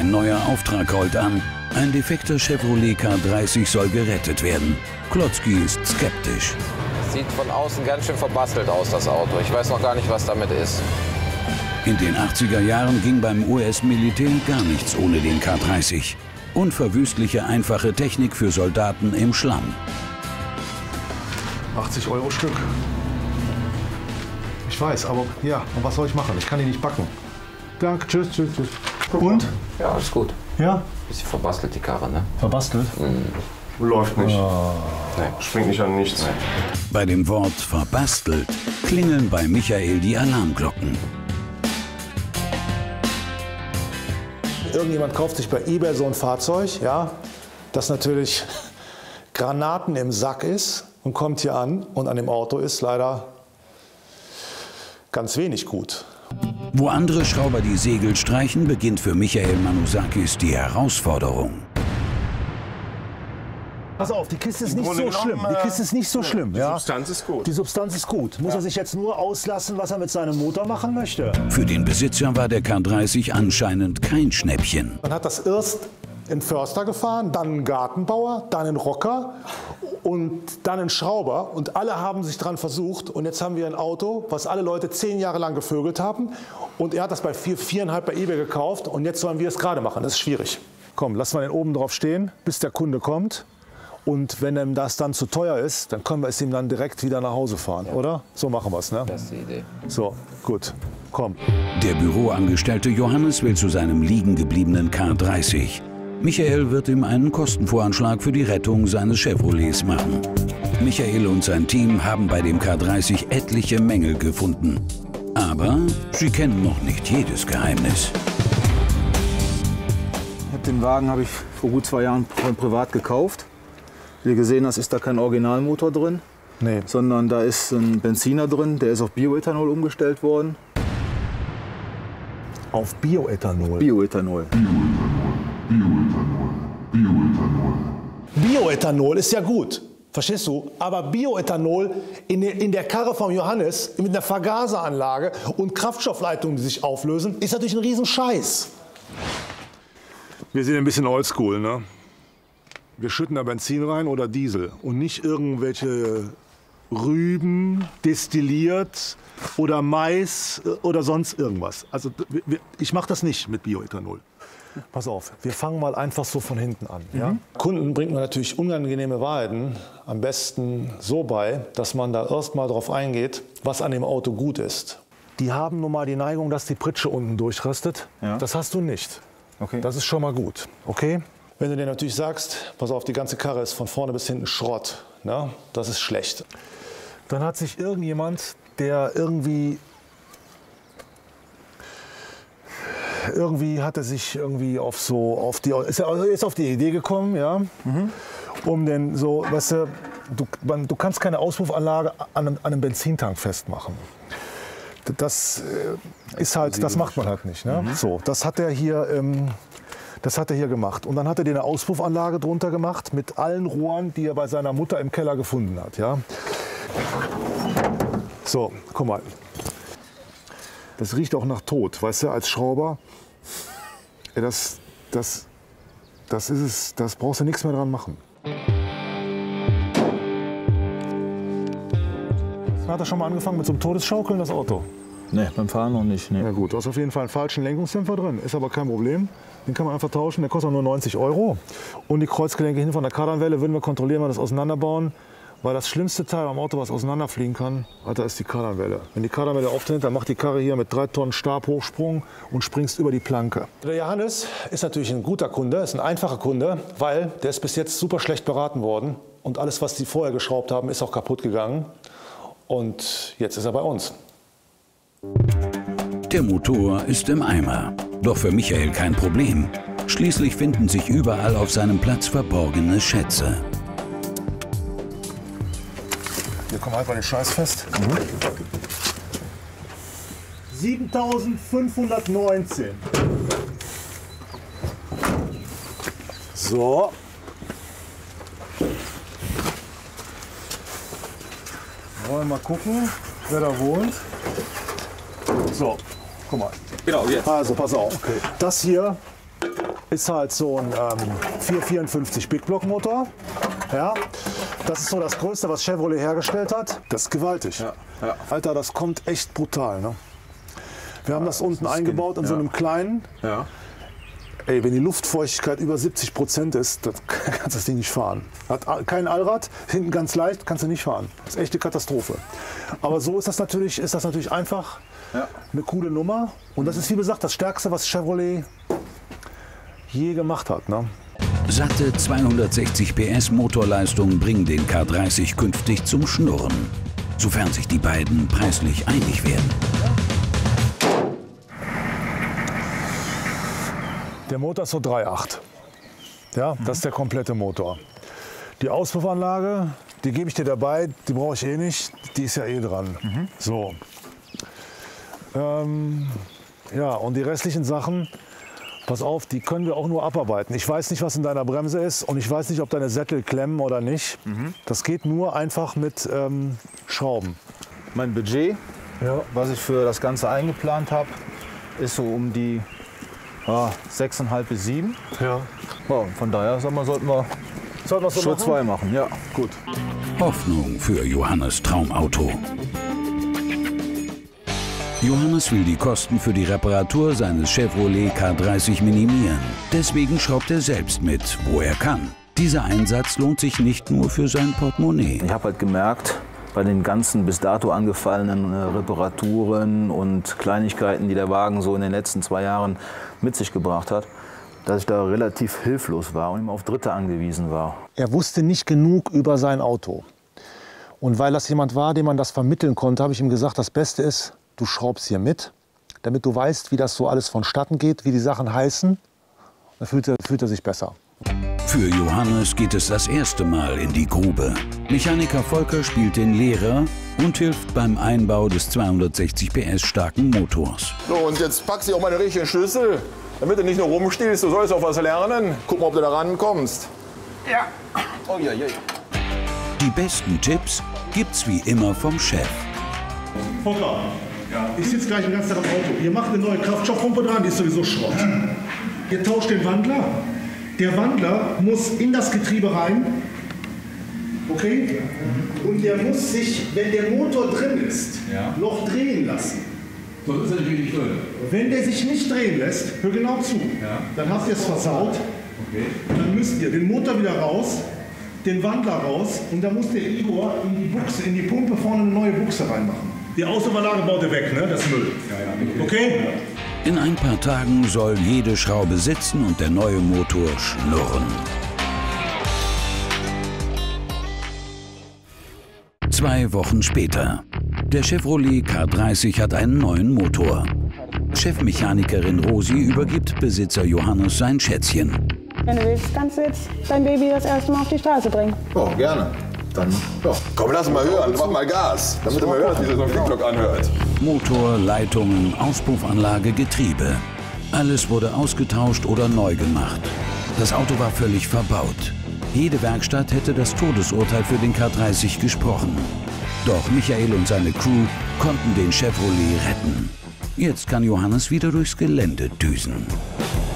Ein neuer Auftrag rollt an. Ein defekter Chevrolet K30 soll gerettet werden. Klotzky ist skeptisch. Sieht von außen ganz schön verbastelt aus, das Auto. Ich weiß noch gar nicht, was damit ist. In den 80er Jahren ging beim US-Militär gar nichts ohne den K30. Unverwüstliche, einfache Technik für Soldaten im Schlamm. 80 € Stück. Ich weiß, aber ja, und was soll ich machen? Ich kann die nicht backen. Danke, tschüss, tschüss, tschüss. Und? Ja, alles gut. Ja? Bisschen verbastelt die Karre, ne? Verbastelt? Läuft nicht. Oh. Nee, springt nicht an nichts. Nee. Bei dem Wort verbastelt klingeln bei Michael die Alarmglocken. Irgendjemand kauft sich bei eBay so ein Fahrzeug, ja, das natürlich Granaten im Sack ist und kommt hier an und an dem Auto ist leider ganz wenig gut. Wo andere Schrauber die Segel streichen, beginnt für Michael Manusakis die Herausforderung. Pass auf, die Kiste ist nicht so schlimm. Die Kiste ist nicht so schlimm. Die Ja? Substanz ist gut. Die Substanz ist gut. Muss er sich jetzt nur auslassen, was er mit seinem Motor machen möchte? Für den Besitzer war der K30 anscheinend kein Schnäppchen. Man hat das erst in Förster gefahren, dann einen Gartenbauer, dann einen Rocker und dann einen Schrauber. Und alle haben sich dran versucht. Und jetzt haben wir ein Auto, was alle Leute 10 Jahre lang gevögelt haben. Und er hat das bei 4,5 bei eBay gekauft. Und jetzt sollen wir es gerade machen. Das ist schwierig. Komm, lass mal den oben drauf stehen, bis der Kunde kommt. Und wenn ihm das dann zu teuer ist, dann können wir es ihm dann direkt wieder nach Hause fahren, oder? So machen wir es, ne? Das ist die Idee. So, gut, komm. Der Büroangestellte Johannes will zu seinem liegen gebliebenen K30. Michael wird ihm einen Kostenvoranschlag für die Rettung seines Chevrolets machen. Michael und sein Team haben bei dem K30 etliche Mängel gefunden. Aber sie kennen noch nicht jedes Geheimnis. Den Wagen habe ich vor gut 2 Jahren privat gekauft. Wie gesehen hast, ist da kein Originalmotor drin, Nee. sondern da ist ein Benziner drin, der ist auf Bioethanol umgestellt worden. Auf Bioethanol. Bioethanol. Bioethanol ist ja gut, verstehst du? Aber Bioethanol in der Karre vom Johannes mit einer Vergaseranlage und Kraftstoffleitungen, die sich auflösen, ist natürlich ein Riesenscheiß. Wir sind ein bisschen oldschool, ne? Wir schütten da Benzin rein oder Diesel und nicht irgendwelche Rüben destilliert oder Mais oder sonst irgendwas. Also ich mache das nicht mit Bioethanol. Pass auf, wir fangen mal einfach so von hinten an. Ja? Kunden bringt man natürlich unangenehme Wahrheiten am besten so bei, dass man da erst mal drauf eingeht, was an dem Auto gut ist. Die haben nun mal die Neigung, dass die Pritsche unten durchröstet. Ja. Das hast du nicht. Okay. Das ist schon mal gut, okay? Wenn du dir natürlich sagst, pass auf, die ganze Karre ist von vorne bis hinten Schrott, ne? Das ist schlecht. Dann hat sich irgendjemand, der irgendwie hat er sich irgendwie ist auf die Idee gekommen, ja, um den so, weißt du kannst keine Auspuffanlage an einem Benzintank festmachen. Das ist halt, das macht man halt nicht, ne? So, das hat er hier gemacht. Und dann hat er dir eine Auspuffanlage drunter gemacht mit allen Rohren, die er bei seiner Mutter im Keller gefunden hat. Ja? So, guck mal. Das riecht auch nach Tod, weißt du, als Schrauber. Ja, das ist es, das brauchst du nichts mehr dran machen. Hat er schon mal angefangen mit so einem Todesschaukeln, das Auto? Nee, beim Fahren noch nicht. Nee. Ja gut, du hast auf jeden Fall einen falschen Lenkungsdämpfer drin, ist aber kein Problem. Den kann man einfach tauschen, der kostet auch nur 90 €. Und die Kreuzgelenke hin von der Kardanwelle würden wir kontrollieren, wenn wir das auseinanderbauen. Weil das schlimmste Teil am Auto, was auseinanderfliegen kann, Alter, ist die Kardanwelle. Wenn die Kardanwelle auftritt, dann macht die Karre hier mit 3 Tonnen Stabhochsprung und springst über die Planke. Der Johannes ist natürlich ein guter Kunde, ist ein einfacher Kunde, weil der ist bis jetzt super schlecht beraten worden. Und alles, was die vorher geschraubt haben, ist auch kaputt gegangen. Und jetzt ist er bei uns. Der Motor ist im Eimer. Doch für Michael kein Problem. Schließlich finden sich überall auf seinem Platz verborgene Schätze. Hier kommen halt mal den Scheiß fest. 7.519. So. Wollen wir mal gucken, wer da wohnt. So, guck mal. Genau, jetzt. Also, pass auf. Okay. Das hier ist halt so ein 454 Big Block Motor. Ja, das ist so das Größte, was Chevrolet hergestellt hat. Das ist gewaltig. Ja, ja. Alter, das kommt echt brutal. Ne? Wir haben das unten eingebaut in so einem kleinen. Ja. Ey, wenn die Luftfeuchtigkeit über 70% ist, dann kannst du das Ding nicht fahren. Hat kein Allrad, hinten ganz leicht, kannst du nicht fahren. Das ist echt eine Katastrophe. Aber so ist das natürlich einfach eine coole Nummer. Und das ist, wie gesagt, das Stärkste, was Chevrolet je gemacht hat. Ne? Satte 260 PS Motorleistung bringen den K30 künftig zum Schnurren, sofern sich die beiden preislich einig werden. Der Motor ist so 3,8. Ja, das ist der komplette Motor. Die Auspuffanlage, die gebe ich dir dabei, die brauche ich eh nicht, die ist ja eh dran. So. Ja, und die restlichen Sachen, pass auf, die können wir auch nur abarbeiten. Ich weiß nicht, was in deiner Bremse ist und ich weiß nicht, ob deine Sättel klemmen oder nicht. Das geht nur einfach mit Schrauben. Mein Budget, was ich für das Ganze eingeplant habe, ist so um die 6,5 bis 7. Ja. Von daher sollten wir so Schritt 2 machen. Ja, gut. Hoffnung für Johannes Traumauto. Johannes will die Kosten für die Reparatur seines Chevrolet K30 minimieren. Deswegen schraubt er selbst mit, wo er kann. Dieser Einsatz lohnt sich nicht nur für sein Portemonnaie. Ich habe halt gemerkt, bei den ganzen bis dato angefallenen Reparaturen und Kleinigkeiten, die der Wagen so in den letzten 2 Jahren mit sich gebracht hat, dass ich da relativ hilflos war und immer auf Dritte angewiesen war. Er wusste nicht genug über sein Auto. Und weil das jemand war, dem man das vermitteln konnte, habe ich ihm gesagt, das Beste ist, du schraubst hier mit, damit du weißt, wie das so alles vonstatten geht, wie die Sachen heißen. Dann fühlt er sich besser. Für Johannes geht es das erste Mal in die Grube. Mechaniker Volker spielt den Lehrer und hilft beim Einbau des 260 PS starken Motors. So, und jetzt packst du auch mal den richtigen Schlüssel, damit du nicht nur rumstehst, du sollst auch was lernen. Guck mal, ob du da rankommst. Ja. Oh ja, ja. Die besten Tipps gibt's wie immer vom Chef. Volker, ich sitze gleich den ganzen Tag im Auto. Ihr macht eine neue Kraftstoffpumpe dran, die ist sowieso Schrott. Ihr tauscht den Wandler. Der Wandler muss in das Getriebe rein. Okay? Und der muss sich, wenn der Motor drin ist, noch drehen lassen. Sonst ist er natürlich nicht drin. Wenn der sich nicht drehen lässt, hör genau zu, dann habt ihr es versaut. Okay. Dann müsst ihr den Motor wieder raus, den Wandler raus und dann muss der Igor in die Pumpe vorne eine neue Buchse reinmachen. Die Außenüberlage baut ihr weg, ne? Das ist Müll. Okay? In ein paar Tagen soll jede Schraube sitzen und der neue Motor schnurren. 2 Wochen später. Der Chevrolet K30 hat einen neuen Motor. Chefmechanikerin Rosi übergibt Besitzer Johannes sein Schätzchen. Wenn du willst, kannst du jetzt dein Baby das erste Mal auf die Straße bringen. Oh, gerne. Dann, Komm, lass mal hören, mach mal Gas, damit du mal hörst, wie sich so ein Flickblock anhört. Motor, Leitungen, Auspuffanlage, Getriebe. Alles wurde ausgetauscht oder neu gemacht. Das Auto war völlig verbaut. Jede Werkstatt hätte das Todesurteil für den K30 gesprochen. Doch Michael und seine Crew konnten den Chevrolet retten. Jetzt kann Johannes wieder durchs Gelände düsen.